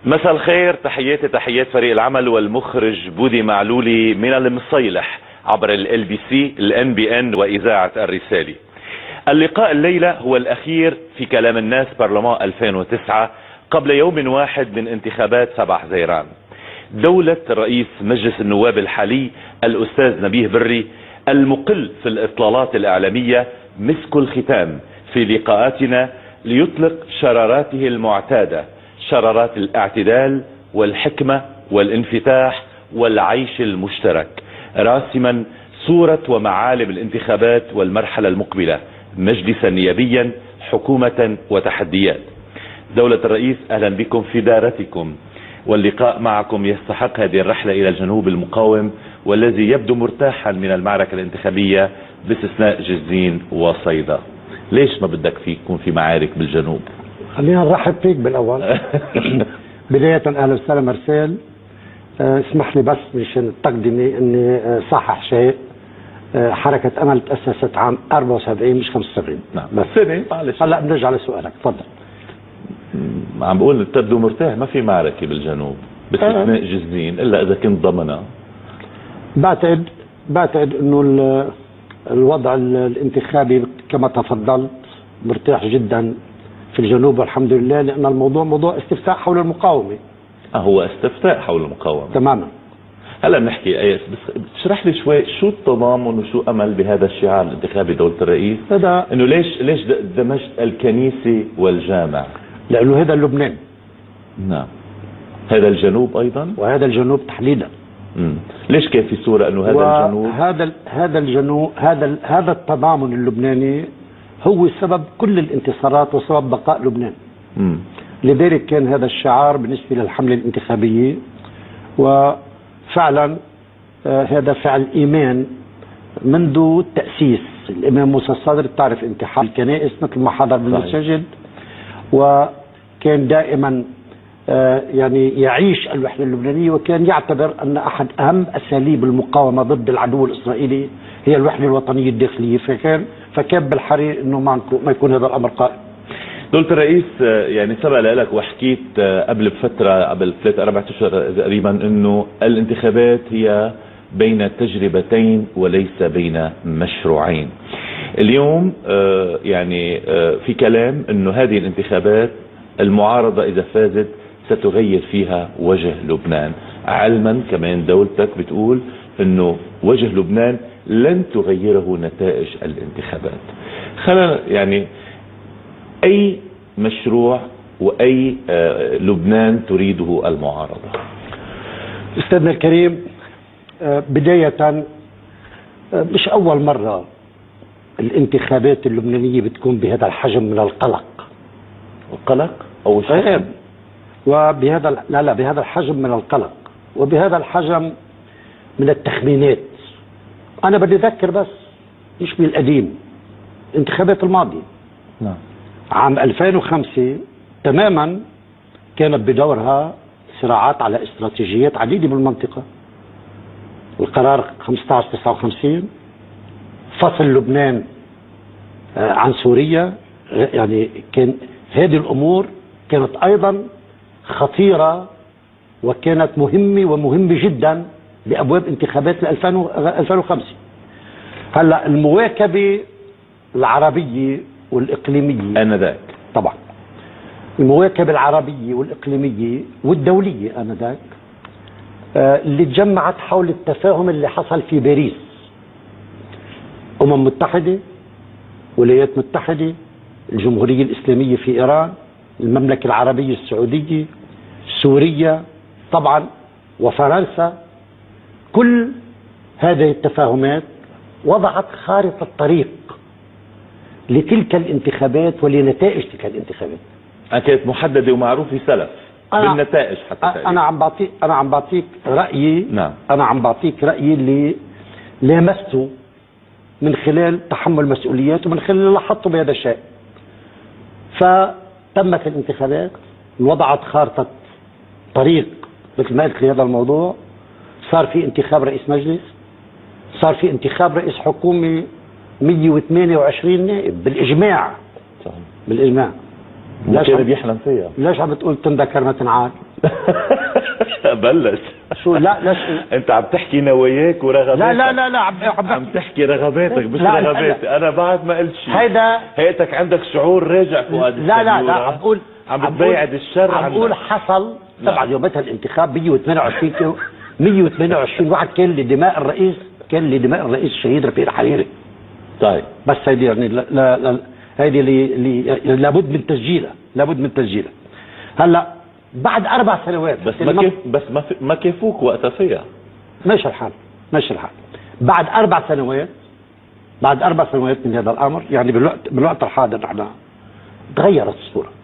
مساء الخير، تحيات فريق العمل والمخرج بودي معلولي من المصيلح عبر LBC NBN وإذاعة الرسالة. اللقاء الليلة هو الأخير في كلام الناس برلمان 2009 قبل يوم واحد من انتخابات 7 حزيران. دولة رئيس مجلس النواب الحالي الأستاذ نبيه بري المقل في الإطلالات الإعلامية مسك الختام في لقاءاتنا ليطلق شراراته المعتادة، شرارات الاعتدال والحكمة والانفتاح والعيش المشترك، راسما صورة ومعالم الانتخابات والمرحلة المقبلة، مجلسا نيابيا، حكومة وتحديات. دولة الرئيس، أهلا بكم في دارتكم، واللقاء معكم يستحق هذه الرحلة إلى الجنوب المقاوم والذي يبدو مرتاحا من المعركة الانتخابية باستثناء جزين وصيدا. ليش ما بدك يكون في معارك بالجنوب؟ خلينا نرحب فيك بالاول. بداية اهلا وسهلا مرسال. اسمح لي بس مشان التقدمة اني صحح شيء. حركة امل تأسست عام 74 مش 75. نعم بس سنة. معلش هلا بنرجع لسؤالك، تفضل. عم بقول تبدو مرتاح، ما في معركة بالجنوب باستثناء جزين الا اذا كنت ضمنها. بعتقد انه الوضع الانتخابي كما تفضلت مرتاح جدا في الجنوب والحمد لله، لان الموضوع موضوع استفتاء حول المقاومه. هو استفتاء حول المقاومه تماما. هلا بنحكي ايس، بس تشرح لي شوي شو التضامن وشو امل بهذا الشعار الانتخابي دولة الرئيس؟ هذا انه ليش دمجت الكنيسه والجامع؟ لانه هذا لبنان. نعم. هذا الجنوب ايضا؟ وهذا الجنوب تحديدا. ليش كان في صوره انه هذا الجنوب؟ هذا الجنوب، هذا التضامن اللبناني هو سبب كل الانتصارات وسبب بقاء لبنان. لذلك كان هذا الشعار بالنسبة للحملة الانتخابية، وفعلا هذا فعل إيمان منذ التأسيس. الإمام موسى الصدر بتعرف انتحار الكنائس مثل ما حضر بالمساجد، وكان دائما يعني يعيش الوحدة اللبنانية، وكان يعتبر أن أحد أهم أساليب المقاومة ضد العدو الإسرائيلي هي الوحدة الوطنية الداخلية. فكان بالحري أنه ما يكون هذا الأمر قائم. دولة الرئيس، يعني سبق لك وحكيت قبل بفترة، قبل 3-4 أشهر تقريبا، أنه الانتخابات هي بين تجربتين وليس بين مشروعين. اليوم يعني في كلام أنه هذه الانتخابات المعارضة إذا فازت ستغير فيها وجه لبنان، علما كمان دولتك بتقول أنه وجه لبنان لن تغيره نتائج الانتخابات. خلينا يعني أي مشروع وأي لبنان تريده المعارضة؟ أستاذنا الكريم، بداية مش أول مرة الانتخابات اللبنانية بتكون بهذا الحجم من القلق. القلق أو الشك؟ وبهذا لا بهذا الحجم من القلق وبهذا الحجم من التخمينات. أنا بدي أذكر بس مش بالقديم، الانتخابات الماضية. نعم. عام 2005 تماما كانت بدورها صراعات على استراتيجيات عديدة بالمنطقة. القرار 1559، فصل لبنان عن سوريا، يعني كان هذه الأمور كانت أيضا خطيرة وكانت مهمة جدا بأبواب انتخابات 2005. هلا المواكبة العربية والإقليمية آنذاك طبعا، المواكبة العربية والإقليمية والدولية آنذاك اللي تجمعت حول التفاهم اللي حصل في باريس. متحدة، ولايات متحدة، الجمهورية الإسلامية في إيران، المملكة العربية السعودية، سوريا طبعا، وفرنسا. كل هذه التفاهمات وضعت خارطة طريق لتلك الانتخابات ولنتائج تلك الانتخابات. كانت محددة ومعروفة سلف بالنتائج حتى. أنا عم بعطيك رأيي. نعم. أنا عم بعطيك رأيي اللي لامسته من خلال تحمل مسؤوليات ومن خلال اللي لاحظته بهذا الشيء. فتمت الانتخابات، وضعت خارطة طريق مثل ما قلت لهذا الموضوع. صار في انتخاب رئيس مجلس، صار في انتخاب رئيس حكومة 128 نائب بالإجماع. صحيح. بالإجماع. ليش عم بيحلم فيها؟ ليش عم بتقول تنذكر ما تنعاد؟ بلش شو لا انت عم تحكي نواياك ورغباتك. لا عم تحكي رغباتك مش لا رغباتي. انا بعد ما قلت شيء. هيدا هيئتك عندك شعور راجع فؤاد لا عم بقول عم بتبيعد الشر عم بقول حصل طبعا يومتها الانتخاب 128 كيلو 128 واحد كان لدماء الرئيس الشهيد رفيق الحريري. طيب بس هيدي يعني لا هيدي لابد من تسجيلها. هلا بعد 4 سنوات بس ما كيفوك وقتها فيها. ماشي الحال بعد 4 سنوات من هذا الامر، يعني بالوقت الحاضر نحن تغيرت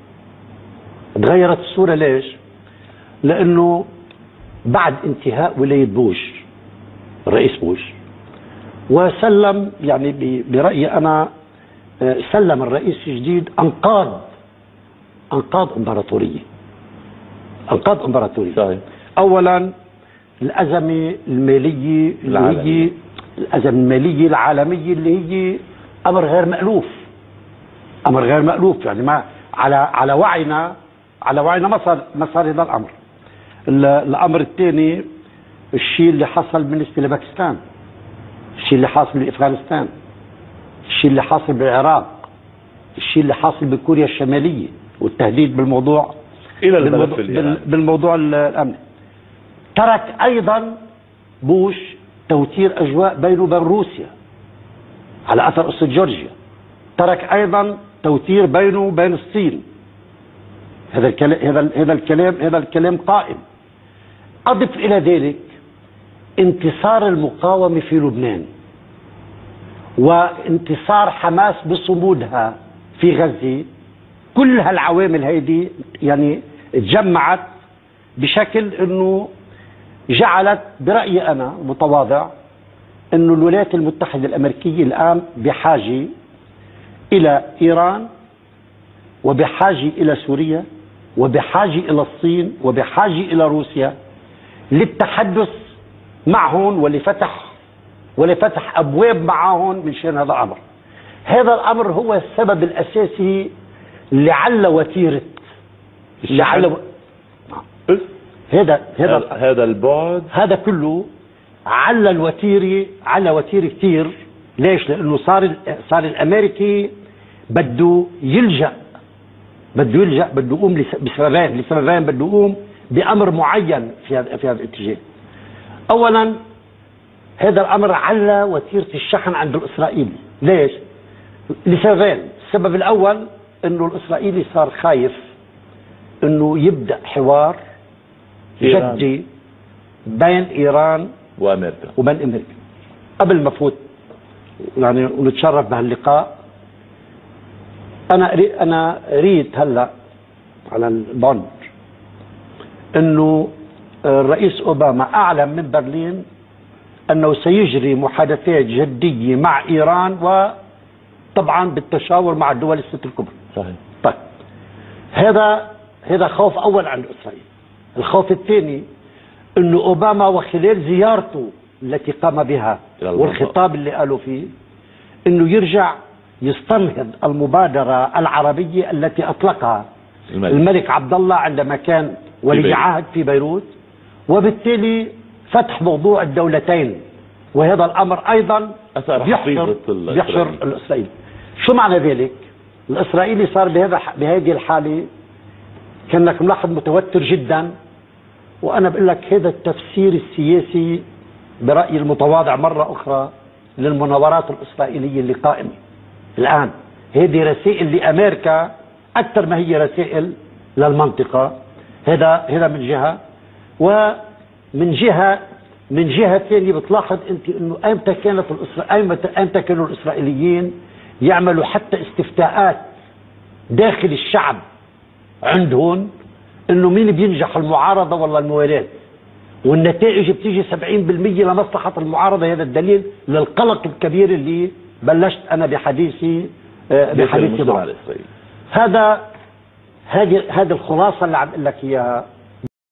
الصوره. ليش؟ لانه بعد انتهاء ولايه بوش الرئيس بوش وسلم، يعني برايي انا سلم الرئيس الجديد انقاض امبراطوريه. صحيح. اولا الازمه الماليه العالميه اللي هي امر غير مألوف، يعني ما على وعينا ما صار هذا الامر. الامر الثاني الشيء اللي حصل بالنسبه لباكستان، الشيء اللي حاصل بافغانستان، الشيء اللي حاصل بالعراق، الشيء اللي حاصل بكوريا الشماليه والتهديد بالموضوع الى الملف الإيراني. بالموضوع الامني. ترك ايضا بوش توتير اجواء بينه وبين روسيا على اثر قصه جورجيا. ترك ايضا توتير بينه وبين الصين. هذا الكلام قائم. اضف الى ذلك انتصار المقاومه في لبنان وانتصار حماس بصمودها في غزه. كل هالعوامل هيدي يعني تجمعت بشكل انه جعلت برايي انا متواضع انه الولايات المتحده الامريكيه الان بحاجه الى ايران، وبحاجه الى سوريا، وبحاجه الى الصين، وبحاجه الى روسيا للتحدث معهم ولفتح ابواب معهم من شان هذا الامر. هذا الامر هو السبب الاساسي لعل وتيره هذا البعد، هذا كله على وتيره كثير. ليش؟ لانه صار الامريكي بده يلجا بده يقوم لسببين بده يقوم بامر معين في هذا الاتجاه. اولا هذا الامر على وتيره الشحن عند الاسرائيلي. ليش؟ لسببين. السبب الاول انه الاسرائيلي صار خايف انه يبدا حوار جدي بين ايران وبين امريكا. قبل ما فوت يعني ونتشرف بهاللقاء، انا قريت هلا على البوند انه الرئيس اوباما اعلن من برلين انه سيجري محادثات جديه مع ايران، وطبعا بالتشاور مع الدول الست الكبرى. صحيح. طيب هذا خوف اول عند اسرائيل. الخوف الثاني انه اوباما وخلال زيارته التي قام بها والخطاب اللي قالوا فيه انه يرجع يستنهض المبادره العربيه التي اطلقها الملك عبد الله عندما كان ولي عهد في بيروت، وبالتالي فتح موضوع الدولتين. وهذا الامر ايضا بيحشر الاسرائيلي. شو معنى ذلك؟ الاسرائيلي صار بهذه الحاله كانك ملاحظ متوتر جدا. وانا بقول لك هذا التفسير السياسي برايي المتواضع مره اخرى للمناورات الاسرائيليه اللي قائمه الان. هذه رسائل لامريكا اكثر ما هي رسائل للمنطقه. هذا من جهه، ومن جهه ثانيه بتلاحظ انت انه ايمتى كانوا الاسرائيليين يعملوا حتى استفتاءات داخل الشعب عندهم انه مين بينجح، المعارضه ولا الموالاه، والنتائج بتيجي 70% لمصلحه المعارضه. هذا الدليل للقلق الكبير اللي بلشت انا بحديثي معه. هذه الخلاصه اللي عم اقول لك اياها.